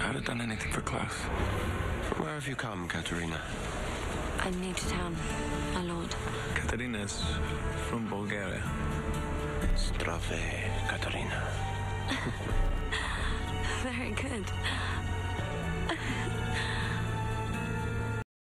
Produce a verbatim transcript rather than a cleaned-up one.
haven't done anything for class. From where have you come, Katerina? I'm new to town, my lord. Katerina is from Bulgaria. Zdrave, Katerina. Very good.